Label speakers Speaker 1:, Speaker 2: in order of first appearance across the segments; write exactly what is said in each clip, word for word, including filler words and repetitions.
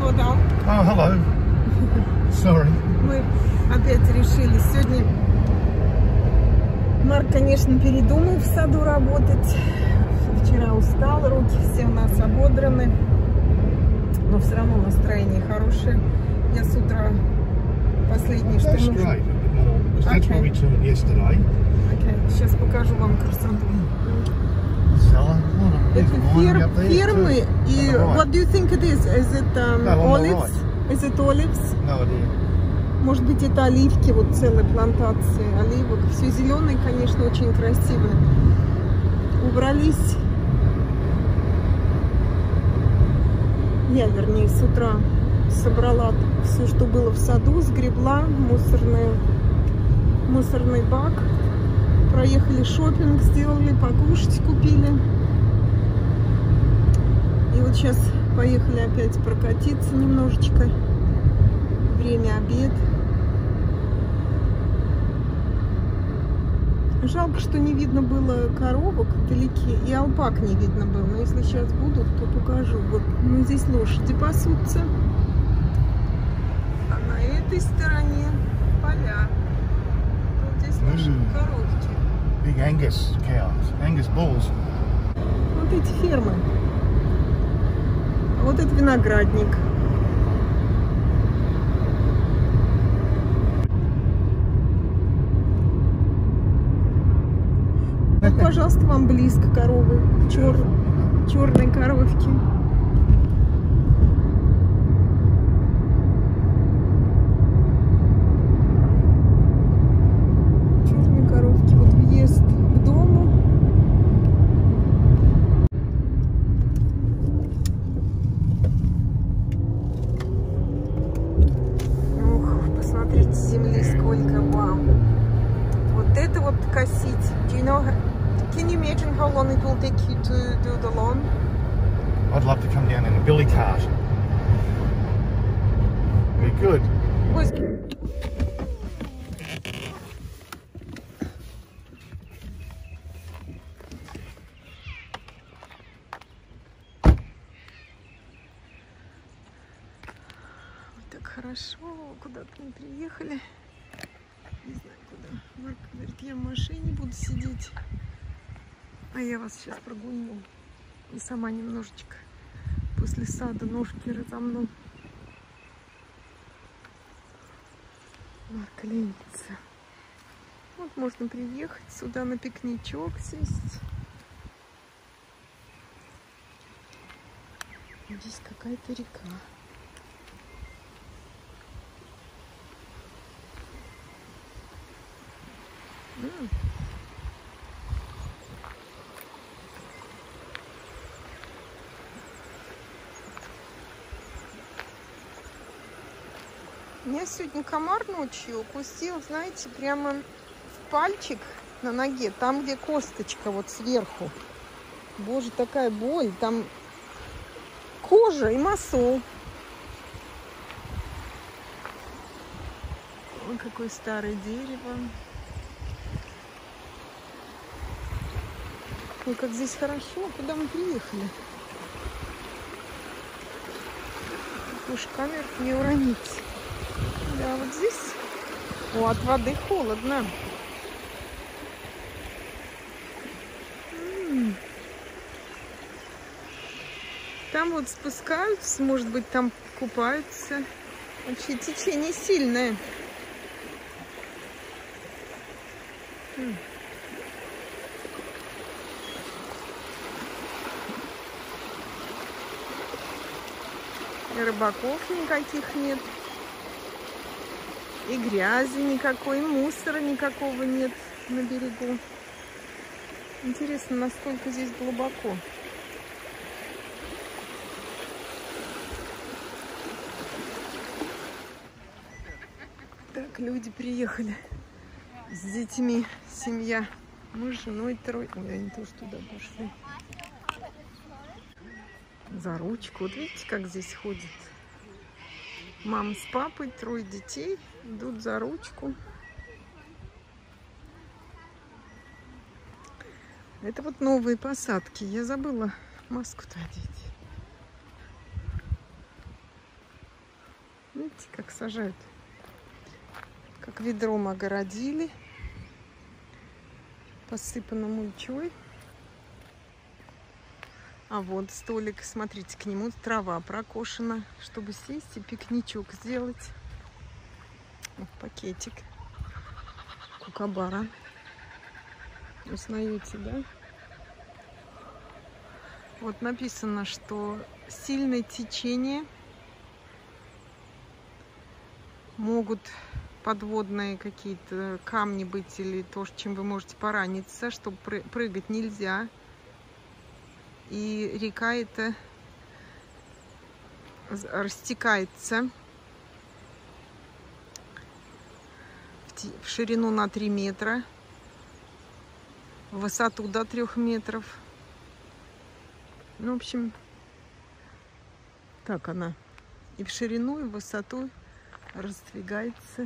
Speaker 1: slow down.
Speaker 2: Oh, hello. Sorry.
Speaker 1: Мы опять решили сегодня. Марк, конечно, передумал в саду работать. Вчера устал, руки все у нас ободраны. Но все равно настроение хорошее. Я с утра последнее, что нужно.
Speaker 2: Great. That's what we turned yesterday.
Speaker 1: Okay. Сейчас покажу вам красоту.
Speaker 2: Это
Speaker 1: ферм, фермы и
Speaker 2: right.
Speaker 1: What do you think it is? Is it um,
Speaker 2: No,
Speaker 1: olives?
Speaker 2: Right.
Speaker 1: Is it olives?
Speaker 2: No idea.
Speaker 1: Может быть, это оливки, вот целая плантация оливок. Все зеленое, конечно, очень красивое. Убрались. Я, вернее, с утра собрала все, что было в саду, сгребла мусорный, мусорный бак. Проехали шопинг, сделали, покушать купили. И вот сейчас поехали опять прокатиться немножечко. Время обед. Жалко, что не видно было коровок вдалеке, и алпак не видно было. Но если сейчас будут, то покажу. Вот, ну, здесь лошади пасутся. А на этой стороне поля. Вот здесь наши mm. коровки.
Speaker 2: Big Angus cows, Angus bulls.
Speaker 1: Вот эти фермы. А вот это виноградник. Вот, пожалуйста, вам близко коровы. Чер... Черные коровки. Черные коровки. Вот въезд к дому. Ух, посмотрите, земли сколько вам. Вот это вот косить. Do you know, can you imagine how long it will take you to do the lawn?
Speaker 2: I'd love to come down in a billy cart. Be good.
Speaker 1: Так хорошо, куда-то мы приехали. Не знаю куда. Марк говорит, я в машине буду сидеть. А я вас сейчас прогоню. И сама немножечко после сада ножки разомну. Марк ленится. Вот можно приехать сюда на пикничок сесть. Здесь какая-то река. М. Меня сегодня комар ночью укусил, знаете, прямо в пальчик на ноге, там, где косточка, вот сверху. Боже, такая боль, там кожа и мозоль. Ой, какое старое дерево. Ой, как здесь хорошо. Куда мы приехали? Уж камеру не уронить. Да, вот здесь. О, от воды холодно. М-м. Там вот спускаются, может быть, там купаются. Вообще течение сильное. М. Рыбаков никаких нет. И грязи никакой, и мусора никакого нет на берегу. Интересно, насколько здесь глубоко. Так, люди приехали с детьми, семья. Мы с женой трое. Ой, они тоже туда пошли. За ручку. Вот видите, как здесь ходят. Мама с папой, трое детей идут за ручку. Это вот новые посадки. Я забыла маску-то одеть. Видите, как сажают. Как ведром огородили. Посыпано мульчой. А вот столик, смотрите, к нему трава прокошена, чтобы сесть и пикничок сделать. Вот пакетик кукабара. Узнаете, да? Вот написано, что сильное течение, могут подводные какие-то камни быть или то, чем вы можете пораниться, чтобы прыгать нельзя. И река эта растекается в ширину на три метра, в высоту до трех метров. Ну, в общем, так она и в ширину, и в высоту раздвигается.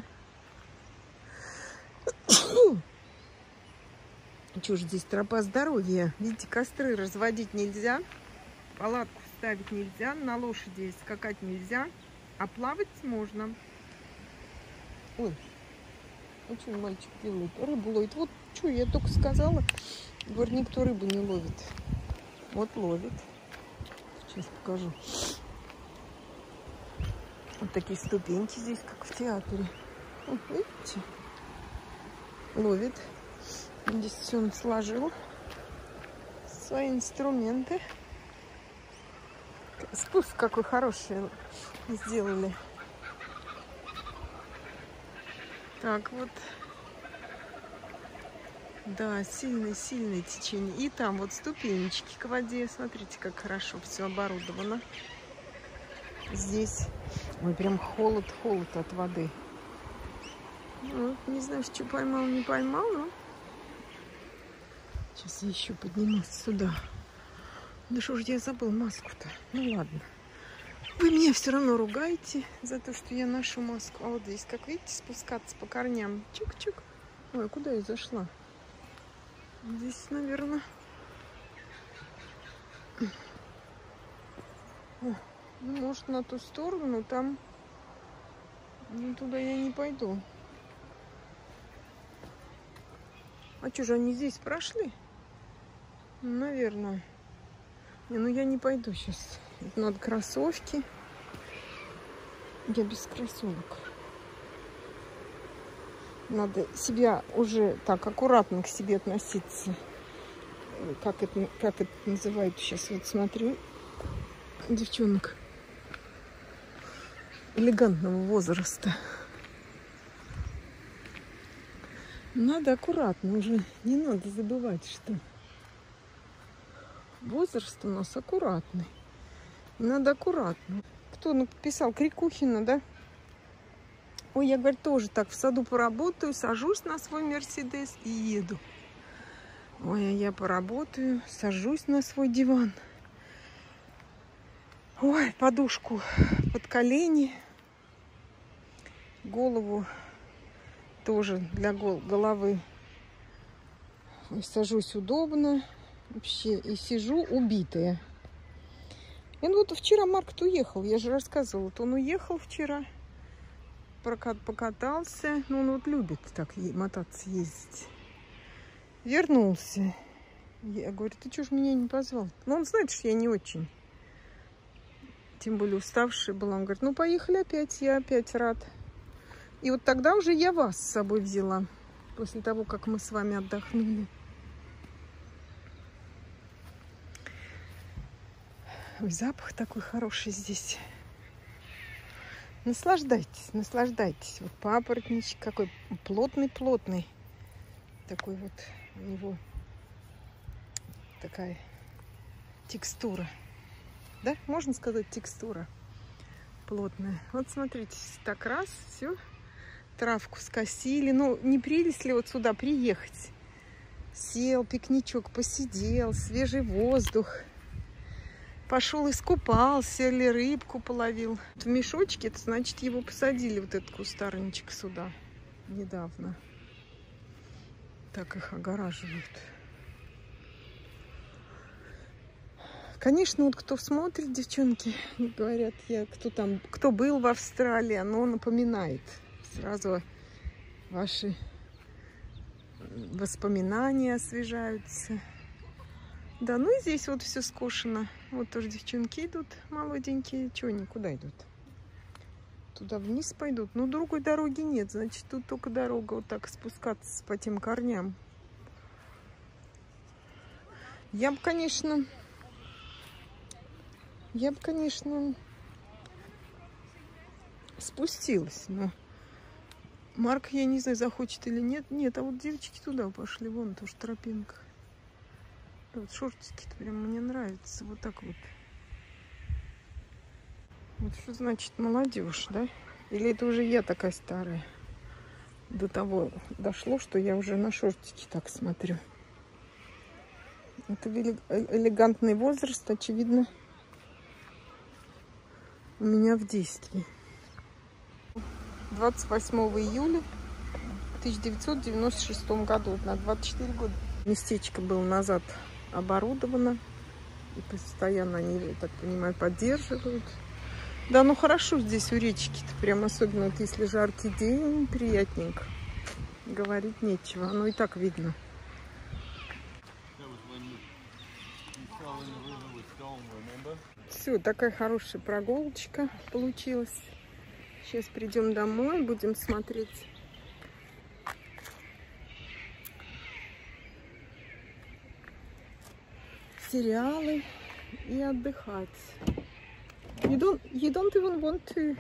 Speaker 1: Чё ж здесь тропа здоровья? Видите, костры разводить нельзя, палатку ставить нельзя, на лошади скакать нельзя, а плавать можно. Ой, а что мальчик делает? Рыбу ловит. Вот что я только сказала. Говорю, никто рыбу не ловит. Вот ловит. Сейчас покажу. Вот такие ступеньки здесь, как в театре. Вот, видите? Ловит. Здесь все он сложил. Свои инструменты. Спуск какой хороший сделали. Так вот. Да, сильное-сильное течение. И там вот ступенечки к воде. Смотрите, как хорошо все оборудовано. Здесь, ой, прям холод-холод от воды. Ну, не знаю, что поймал, не поймал, но... Сейчас я еще поднимусь сюда. Да что ж я забыл маску-то? Ну ладно. Вы меня все равно ругаете за то, что я ношу маску. А вот здесь, как видите, спускаться по корням. Чук-чук. Ой, куда я зашла? Здесь, наверное... Ну, может, на ту сторону, там... Ну, туда я не пойду. А что же, они здесь прошли? Наверное. Не, ну я не пойду сейчас. Надо кроссовки. Я без кроссовок. Надо себя уже так аккуратно к себе относиться. Как это, как это называют сейчас? Вот смотрю. Девчонок элегантного возраста. Надо аккуратно уже. Не надо забывать, что возраст у нас аккуратный. Надо аккуратно. Кто написал? Крикухина, да? Ой, я, говорю, тоже так в саду поработаю, сажусь на свой Мерседес и еду. Ой, а я поработаю, сажусь на свой диван. Ой, подушку под колени. Голову тоже для головы. Сажусь удобно. Вообще, и сижу убитая. И ну вот вчера Марк уехал, я же рассказывала. Вот он уехал вчера, прокат покатался. Ну, он вот любит так мотаться, ездить. Вернулся. Я говорю, ты что ж меня не позвал? Ну, он знает, что я не очень. Тем более уставшая была. Он говорит, ну, поехали опять, я опять рад. И вот тогда уже я вас с собой взяла. После того, как мы с вами отдохнули. Ой, запах такой хороший здесь. Наслаждайтесь, наслаждайтесь. Вот папоротничек какой плотный-плотный. Такой вот у него такая текстура. Да, можно сказать, текстура плотная. Вот смотрите, так раз, все, травку скосили. Ну, не прелесть ли вот сюда приехать? Сел, пикничок, посидел, свежий воздух. Пошел искупался или рыбку половил. В мешочке, это значит, его посадили, вот этот кустарничек, сюда недавно. Так их огораживают. Конечно, вот кто смотрит, девчонки, говорят, я, кто там, кто был в Австралии, оно напоминает сразу ваши воспоминания освежаются. Да, ну и здесь вот все скошено. Вот тоже девчонки идут молоденькие. Чего они, куда идут? Туда вниз пойдут. Но другой дороги нет, значит, тут только дорога вот так спускаться по тем корням. Я бы, конечно, я бы, конечно, спустилась, но Марк, я не знаю, захочет или нет. Нет, а вот девочки туда пошли, вон тоже тропинка. Вот шортики-то прям мне нравятся, вот так вот. Вот что значит молодежь, да? Или это уже я такая старая? До того дошло, что я уже на шортики так смотрю. Это элегантный возраст, очевидно, у меня в действии. двадцать восьмого июля тысяча девятьсот девяносто шестого году, на двадцать четыре года. Местечко было назад оборудовано, и постоянно они, я так понимаю, поддерживают. Да, ну хорошо здесь у речки-то, прям особенно вот если жаркий день, приятненько. Говорить нечего, оно и так видно. Все, такая хорошая прогулочка получилась. Сейчас придем домой, будем смотреть сериалы и отдыхать. You don't, you don't even want to.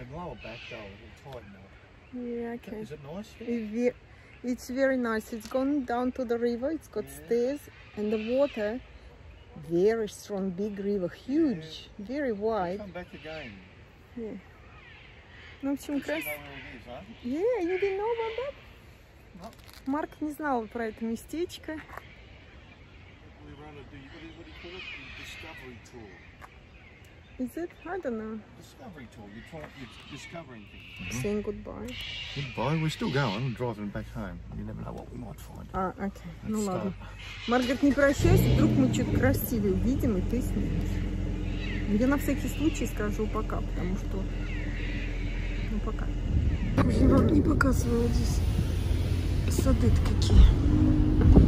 Speaker 1: Yeah, okay.
Speaker 2: Is it nice?
Speaker 1: It- It's very nice. It's gone down to the river. It's got stairs and the water. Very strong, big river, huge, very wide.
Speaker 2: Come back again.
Speaker 1: Yeah. Ну, в общем,
Speaker 2: You
Speaker 1: красиво.
Speaker 2: know where it is, huh?
Speaker 1: Yeah, you didn't know about that?
Speaker 2: No.
Speaker 1: Марк не знал про это местечко.
Speaker 2: We run a, what do you, what do you call it? The discovery tour.
Speaker 1: Is it? I don't know.
Speaker 2: Discovery tour. You're trying, you're discovering things.
Speaker 1: Saying goodbye.
Speaker 2: Goodbye. We're still going. We're driving back home. You never know what we might find.
Speaker 1: А, окей. Ну
Speaker 2: Let's
Speaker 1: ладно.
Speaker 2: start.
Speaker 1: Марк говорит, не прощайся, вдруг мы что-то красивее увидим, и ты снимешь. Я на всякий случай скажу пока, потому что... Ну, пока. Я вам не показывала здесь сады-то какие.